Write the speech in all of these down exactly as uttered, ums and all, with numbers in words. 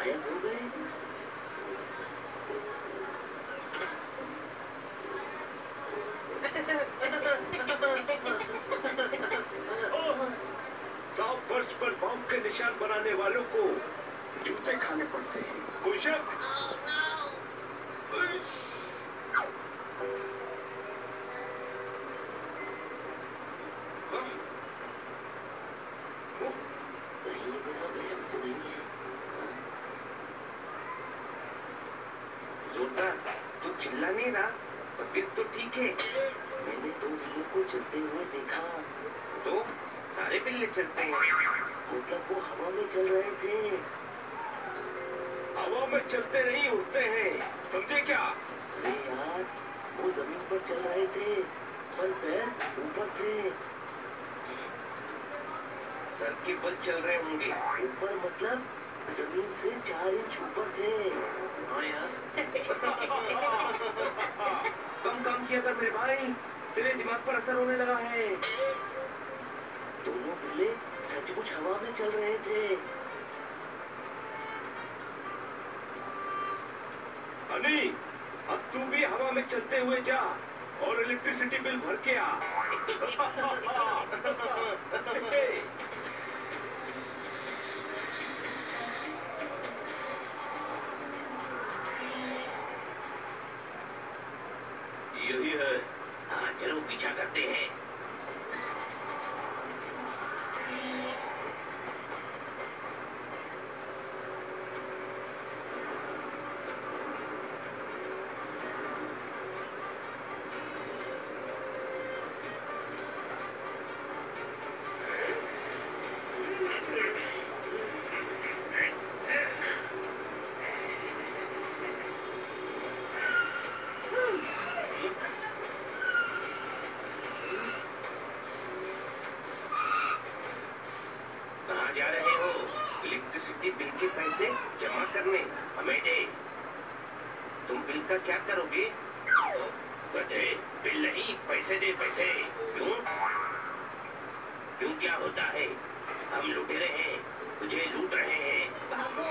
गायब हो गए। साफ फर्श पर बॉम्ब के निशान बनाने वालों को जूते खाने पड़ते हैं। कोई शक? कहीं मेरा वहम तो नहीं है। जोरदार, तू चिल्ला नहीं रहा? तबीयत तो ठीक है? मैंने दो बिल्लों को चलते हुए देखा। तो सारे बिल्ले चलते हैं? मतलब वो हवा में चल रहे थे। हवा में चलते नहीं, उड़ते हैं, समझे क्या? अरे यार, वो जमीन पर चल रहे थे पर पैर ऊपर थे। सर के बल चल रहे होंगे। ऊपर मतलब जमीन से चार इंच ऊपर थे। हाँ यार। कम काम किया कर मेरे भाई, तेरे दिमाग पर असर होने लगा है। दोनों बिल्ले सचमुच हवा में चल रहे थे। हनी, अब तू भी हवा में चलते हुए जा और इलेक्ट्रिसिटी बिल भर के आ। यही है। हाँ चलो पीछा करते हैं। जा रहे हो? इलेक्ट्रिसिटी बिल के पैसे जमा करने हमें दे। तुम बिल का क्या करोगे? बचे बिल नहीं, पैसे दे पैसे। क्यों? क्यों क्या होता है? हम लुटेरे हैं, तुझे लूट रहे हैं। भागो।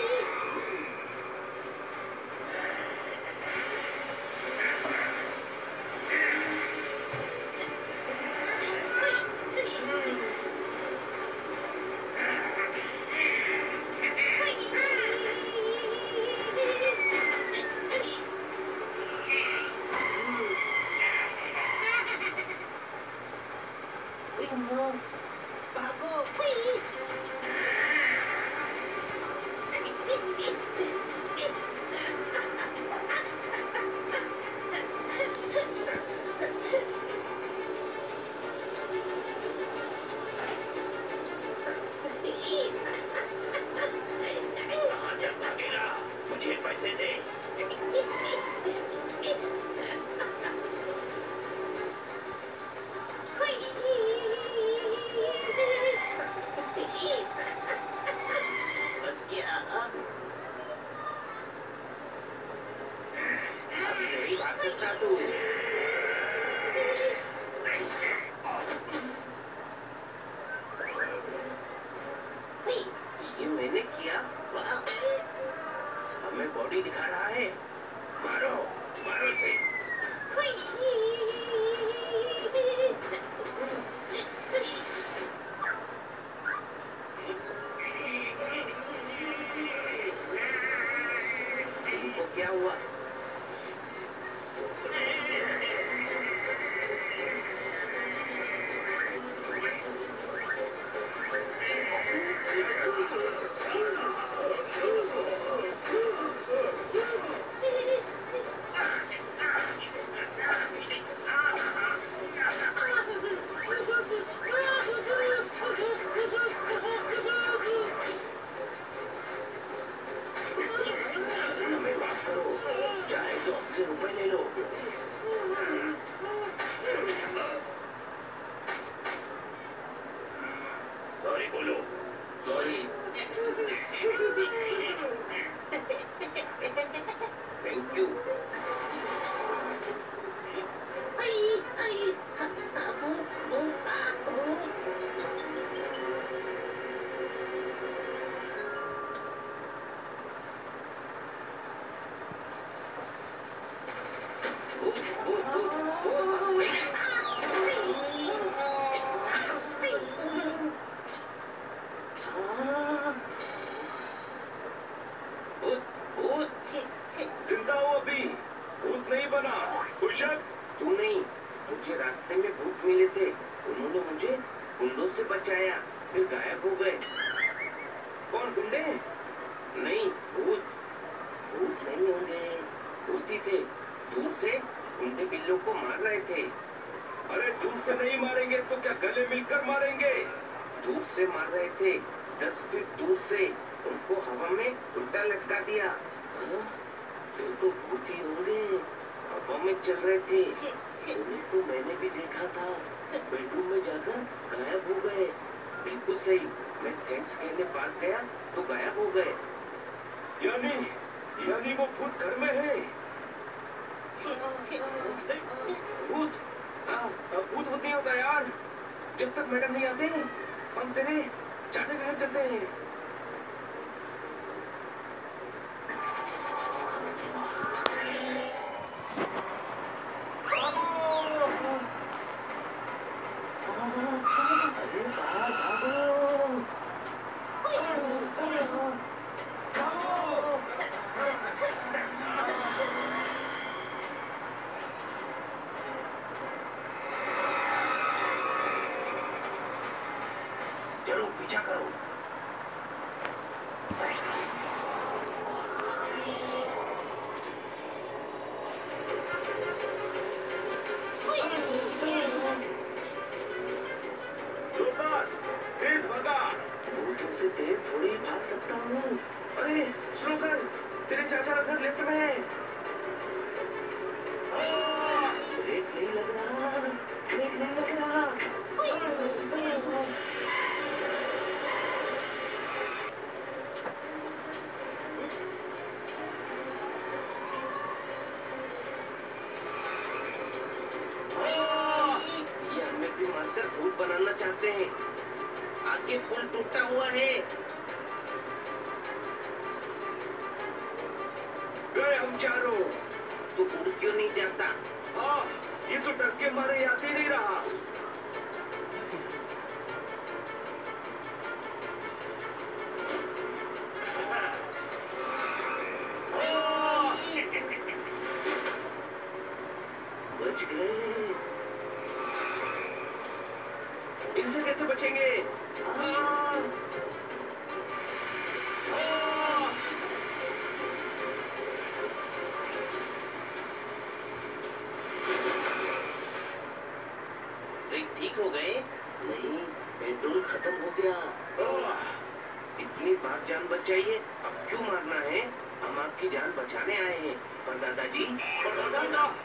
मुझे पैसे दे। बस क्या? अब मेरी बात करना तू। ये मैंने किया? हमें बॉडी दिखा रहा है। मारो मारो से। इनको क्या हुआ? हमें माफ करो, आवाज आया, फिर गायब हो गए। कौन, गुंडे? नहीं, भूत। भूत नहीं होंगे, भूत ही थे। दूर से गुंडे बिल्लों को मार रहे थे। अरे दूर से नहीं मारेंगे तो क्या गले मिलकर मारेंगे? दूर से मार रहे थे, दस फीट दूर से। उनको हवा में उल्टा लटका दिया। हाँ? फिर तो भूत ही होंगे, हवा में चल रहे थे। उन्हें तो मैंने भी देखा था, बेडरूम में जाकर गायब हो गए। बिल्कुल सही, मैं थैंक्स कहने पास गया तो गायब हो गए। यानी यानी वो भूत घर में है। भूत? हाँ, भूत भूत नहीं होता यार। जब तक मैडम नहीं आते हम तेरे चाचा के घर चलते हैं। अरे बाहर भागो। चलो पीछा करो। तेज भगा। भूतों से तेज थोड़ी भाग सकता हूँ। अरे स्लो कर, तेरे चाचा का घर लेफ्ट में है। ब्रेक नहीं लग रहा, ब्रेक नहीं लग रहा। ये हमें भी मारकर भूत बनाना चाहते हैं। आगे पुल टूटा हुआ है। गए हम चारों। तू उड़ क्यों नहीं जाता? हाँ, ये तो डर के मारे याद ही नहीं रहा। बच गए। इनसे कैसे बचेंगे? हाँ। हाँ। ठीक हो गए? नहीं, पेट्रोल खत्म हो गया। इतनी बार जान बचाई है, अब क्यों मारना है? हम आपकी जान बचाने आए हैं। पर दादाजी, पर दादा